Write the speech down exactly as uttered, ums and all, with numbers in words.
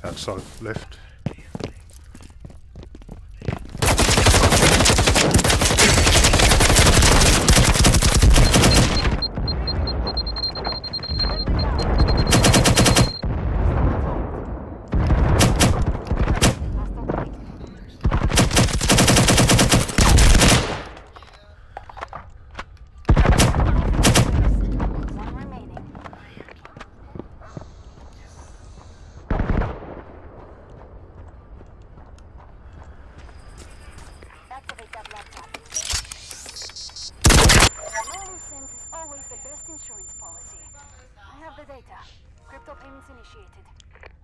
Outside left. Activate that laptop. No loose ends is always the best insurance policy. I have the data. Crypto payments initiated.